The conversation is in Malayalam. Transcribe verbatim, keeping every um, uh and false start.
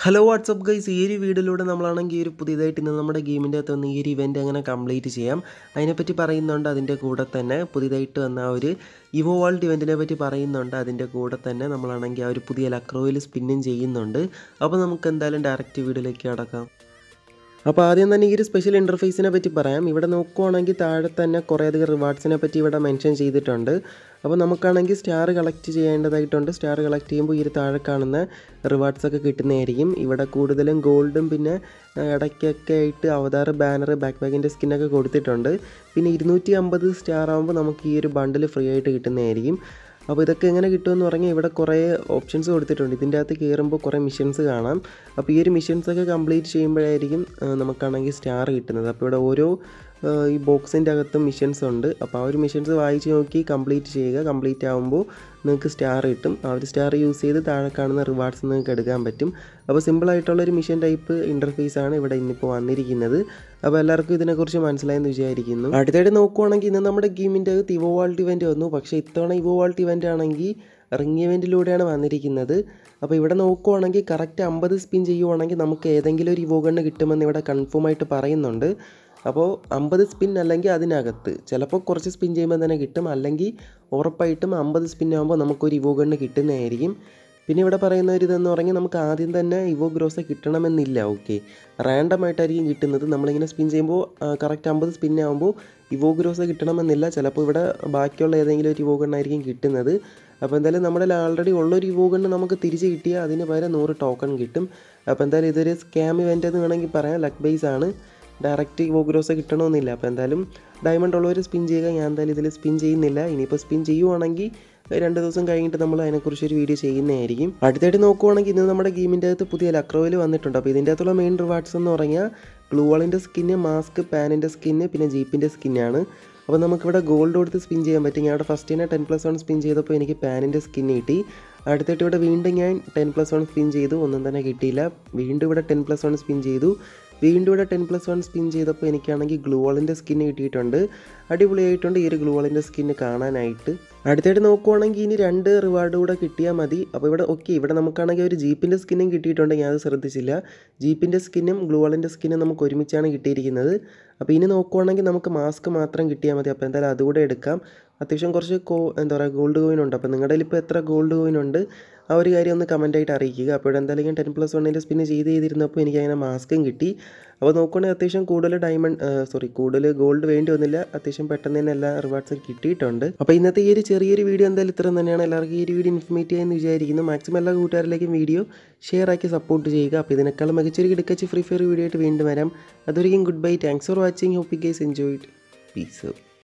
ഹലോ വാട്സപ്പ് ഗൈസ്, ഈ ഒരു വീഡിയോയിലൂടെ നമ്മളാണെങ്കിൽ ഈ ഒരു പുതിയതായിട്ട് ഇന്ന് നമ്മുടെ ഗെയിമിൻ്റെ അകത്ത് വന്ന് ഈ ഒരു ഇവൻറ്റ് അങ്ങനെ കംപ്ലീറ്റ് ചെയ്യാം അതിനെപ്പറ്റി പറയുന്നുണ്ട്. അതിൻ്റെ കൂടെ തന്നെ പുതിയതായിട്ട് വന്ന ആ ഒരു ഇവോ വേൾഡ് ഇവൻറ്റിനെ പറ്റി പറയുന്നുണ്ട്. അതിൻ്റെ കൂടെ തന്നെ നമ്മളാണെങ്കിൽ ആ ഒരു പുതിയ ലക്രോയിൽ സ്പിന്നും ചെയ്യുന്നുണ്ട്. അപ്പോൾ നമുക്ക് എന്തായാലും ഡയറക്റ്റ് വീഡിയോയിലേക്ക് കടക്കാം. അപ്പോൾ ആദ്യം തന്നെ ഈ ഒരു സ്പെഷ്യൽ ഇൻ്റർഫേസിനെ പറ്റി പറയാം. ഇവിടെ നോക്കുവാണെങ്കിൽ താഴെ തന്നെ കുറേയധികം റിവാർഡ്സിനെ പറ്റി ഇവിടെ മെൻഷൻ ചെയ്തിട്ടുണ്ട്. അപ്പോൾ നമുക്കാണെങ്കിൽ സ്റ്റാർ കളക്ട് ചെയ്യേണ്ടതായിട്ടുണ്ട്. സ്റ്റാർ കളക്ട് ചെയ്യുമ്പോൾ ഈ ഒരു താഴെ കാണുന്ന റിവാർഡ്സൊക്കെ കിട്ടുന്നതായിരിക്കും. ഇവിടെ കൂടുതലും ഗോൾഡും പിന്നെ ഇടയ്ക്കൊക്കെ ആയിട്ട് അവതാർ, ബാനർ, ബാക്ക് ബാഗിൻ്റെ സ്കിന്നൊക്കെ കൊടുത്തിട്ടുണ്ട്. പിന്നെ ഇരുന്നൂറ്റി അമ്പത് സ്റ്റാർ ആകുമ്പോൾ നമുക്ക് ഈ ഒരു ബണ്ടിൽ ഫ്രീ ആയിട്ട് കിട്ടുന്നതായിരിക്കും. അപ്പോൾ ഇതൊക്കെ എങ്ങനെ കിട്ടുമെന്ന് പറഞ്ഞാൽ ഇവിടെ കുറേ ഓപ്ഷൻസ് കൊടുത്തിട്ടുണ്ട്. ഇതിൻ്റെ അകത്ത് കയറുമ്പോൾ കുറേ മിഷൻസ് കാണാം. അപ്പോൾ ഈ ഒരു മിഷൻസൊക്കെ കംപ്ലീറ്റ് ചെയ്യുമ്പോഴായിരിക്കും നമുക്കാണെങ്കിൽ സ്റ്റാർ കിട്ടുന്നത്. അപ്പോൾ ഇവിടെ ഓരോ ഈ ബോക്സിൻ്റെ അകത്തും മിഷൻസ് ഉണ്ട്. അപ്പോൾ ആ ഒരു മിഷൻസ് വായിച്ച് നോക്കി കംപ്ലീറ്റ് ചെയ്യുക. കംപ്ലീറ്റ് ആകുമ്പോൾ നിങ്ങൾക്ക് സ്റ്റാർ കിട്ടും. ആ ഒരു സ്റ്റാർ യൂസ് ചെയ്ത് താഴെ കാണുന്ന റിവാർഡ്സ് നിങ്ങൾക്ക് എടുക്കാൻ പറ്റും. അപ്പോൾ സിമ്പിളായിട്ടുള്ളൊരു മിഷൻ ടൈപ്പ് ഇൻ്റർഫേസാണ് ഇവിടെ ഇന്നിപ്പോൾ വന്നിരിക്കുന്നത്. അപ്പോൾ എല്ലാവർക്കും ഇതിനെക്കുറിച്ച് മനസ്സിലായെന്ന് വിചാരിക്കുന്നു. അടുത്തായിട്ട് നോക്കുവാണെങ്കിൽ ഇന്ന് നമ്മുടെ ഗെയിമിൻ്റെ അകത്ത് ഇവോ വേൾഡ് ഇവൻറ്റ് വന്നു. പക്ഷേ ഇത്തവണ ഇവോ വേൾഡ് ഇവൻറ്റ് ആണെങ്കിൽ റിംഗ് ഇവൻറ്റിലൂടെയാണ് വന്നിരിക്കുന്നത്. അപ്പോൾ ഇവിടെ നോക്കുവാണെങ്കിൽ കറക്റ്റ് അമ്പത് സ്പിൻ ചെയ്യുവാണെങ്കിൽ നമുക്ക് ഏതെങ്കിലും ഒരു ഇവോ ഗണ്ണ് കിട്ടുമെന്ന് ഇവിടെ കൺഫേം ആയിട്ട് പറയുന്നുണ്ട്. അപ്പോൾ അമ്പത് സ്പിൻ അല്ലെങ്കിൽ അതിനകത്ത് ചിലപ്പോൾ കുറച്ച് സ്പിൻ ചെയ്യുമ്പോൾ തന്നെ കിട്ടും, അല്ലെങ്കിൽ ഉറപ്പായിട്ടും അമ്പത് സ്പിൻ ആകുമ്പോൾ നമുക്കൊരു ഇവോ ഗണ്ണ് കിട്ടുന്നതായിരിക്കും. പിന്നെ ഇവിടെ പറയുന്ന ഒരു ഇതെന്ന് പറഞ്ഞാൽ നമുക്ക് ആദ്യം തന്നെ ഇവോ ഗ്രോസ് കിട്ടണമെന്നില്ല. ഓക്കെ, റാൻഡം ആയിട്ടായിരിക്കും കിട്ടുന്നത്. നമ്മളിങ്ങനെ സ്പിൻ ചെയ്യുമ്പോൾ കറക്റ്റ് അമ്പത് സ്പിൻ ആകുമ്പോൾ ഇവോ ഗ്രോസ് കിട്ടണമെന്നില്ല. ചിലപ്പോൾ ഇവിടെ ബാക്കിയുള്ള ഏതെങ്കിലും ഒരു ഇവോ ഗണ്ണായിരിക്കും കിട്ടുന്നത്. അപ്പോൾ എന്തായാലും നമ്മുടെ ആൾറെഡി ഉള്ളൊരു ഇവോ ഗണ്ണ് നമുക്ക് തിരിച്ച് കിട്ടിയാൽ അതിന് പകരം നൂറ് ടോക്കൺ കിട്ടും. അപ്പോൾ എന്തായാലും ഇതൊരു സ്കാം ഇവൻ്റ് എന്ന് വേണമെങ്കിൽ പറയാം. ലക്ക് ബേസ് ആണ്, ഡയറക്റ്റ് ഇവോ ഗ്രോസ് കിട്ടണമെന്നില്ല. അപ്പോൾ എന്തായാലും ഡയമണ്ട് ഉള്ളവർ സ്പിൻ ചെയ്യുക. ഞാൻ എന്തായാലും ഇതിൽ സ്പിൻ ചെയ്യുന്നില്ല. ഇനിയിപ്പോൾ സ്പിൻ ചെയ്യുവാണെങ്കിൽ രണ്ട് ദിവസം കഴിഞ്ഞിട്ട് നമ്മൾ അതിനെക്കുറിച്ചൊരു വീഡിയോ ചെയ്യുന്നതായിരിക്കും. അടുത്തായിട്ട് നോക്കുവാണെങ്കിൽ ഇന്ന് നമ്മുടെ ഗെയിമിൻ്റെ അകത്ത് പുതിയ ലക്രോയിൽ വന്നിട്ടുണ്ട്. അപ്പോൾ ഇതിൻ്റെ അകത്തുള്ള മെയിൻ റിവാർഡ്സ് എന്ന് പറഞ്ഞാൽ ഗ്ലൂവാളിൻ്റെ സ്കിന്ന്, മാസ്ക്, പാനിൻ്റെ സ്കിന്ന്, പിന്നെ ജീപ്പിൻ്റെ സ്കിന്നാണ്. അപ്പോൾ നമുക്കിവിടെ ഗോൾഡ് കൊടുത്ത് സ്പിൻ ചെയ്യാൻ പറ്റും. ഞാൻ ഇവിടെ ഫസ്റ്റ് തന്നെ ടെൻ പ്ലസ് വൺ സ്പിൻ ചെയ്തപ്പോൾ എനിക്ക് പാനിൻ്റെ സ്കിന്ന് കിട്ടി. അടുത്തിട്ട് ഇവിടെ വീണ്ടും ഞാൻ ടെൻ പ്ലസ് വൺ സ്പിൻ ചെയ്തു, ഒന്നും തന്നെ കിട്ടിയില്ല. വീണ്ടും ഇവിടെ ടെൻ പ്ലസ് വൺ സ്പിൻ ചെയ്തു, വീണ്ടും ഇവിടെ ടെൻ പ്ലസ് വൺ സ്പിൻ ചെയ്തപ്പോൾ എനിക്കാണെങ്കിൽ ഗ്ലൂവാളിൻ്റെ സ്കിന്ന് കിട്ടിയിട്ടുണ്ട്. അടിപൊളിയായിട്ടുണ്ട് ഈ ഒരു ഗ്ലൂവാളിൻ്റെ സ്കിന്ന് കാണാനായിട്ട്. അടുത്തായിട്ട് നോക്കുവാണെങ്കിൽ ഇനി രണ്ട് റിവാർഡ് കൂടെ കിട്ടിയാൽ മതി. അപ്പോൾ ഇവിടെ ഓക്കെ, ഇവിടെ നമുക്കാണെങ്കിൽ ഒരു ജീപ്പിൻ്റെ സ്കിന്നും കിട്ടിയിട്ടുണ്ട്. ഞാനത് ശ്രദ്ധിച്ചില്ല. ജീപ്പിൻ്റെ സ്കിന്നും ഗ്ലൂവാളിൻ്റെ സ്കിന്നും നമുക്ക് ഒരുമിച്ചാണ് കിട്ടിയിരിക്കുന്നത്. അപ്പോൾ ഇനി നോക്കുവാണെങ്കിൽ നമുക്ക് മാസ്ക് മാത്രം കിട്ടിയാൽ മതി. അപ്പോൾ എന്തായാലും അതുകൂടെ എടുക്കാം. അത്യാവശ്യം കുറച്ച് കോ എന്താ പറയുക ഗോൾഡ് കോയിൻ ഉണ്ട്. അപ്പോൾ നിങ്ങളുടെ ഇപ്പോൾ എത്ര ഗോൾഡ് കോയിൻ ഉണ്ട് ആ ഒരു കാര്യം ഒന്ന് കമൻറ്റായിട്ട് അറിയിക്കുക. അപ്പോൾ ഇവിടെ എന്തായാലും ഞാൻ ടെൻ പ്ലസ് വണ്ണിൻ്റെ സ്പിന്ന് ചെയ്ത് ചെയ്തിരുന്നപ്പോൾ എനിക്ക് അങ്ങനെ മാസ്കും കിട്ടി. അപ്പോൾ നോക്കുകയാണെങ്കിൽ അത്യാവശ്യം കൂടുതൽ ഡയമണ്ട് സോറി കൂടുതൽ ഗോൾഡ് വേണ്ടി വന്നില്ല. അത്യാവശ്യം പെട്ടെന്ന് തന്നെ എല്ലാ റിവാർഡ്സും കിട്ടിയിട്ടുണ്ട്. അപ്പോൾ ഇന്നത്തെ ഈ ഒരു ചെറിയൊരു വീഡിയോ എന്തായാലും ഇത്രയും തന്നെയാണ്. എല്ലാവർക്കും ഈ ഒരു വീഡിയോ ഇൻഫോർമേറ്റീവ് ആയെന്ന് വിചാരിക്കുന്നു. മാക്സിമം എല്ലാ കൂട്ടുകാരിലേക്കും വീഡിയോ ഷെയർ ആക്കി സപ്പോർട്ട് ചെയ്യുക. അപ്പോൾ ഇതിനേക്കാളും മികച്ചൊരു കിടക്കച്ച് ഫ്രീ ഫയർ വീഡിയോ ആയിട്ട് വീണ്ടും വരാം. അതൊരിക്കും goodbye. Thanks for watching. Hope you guys enjoyed. Piece.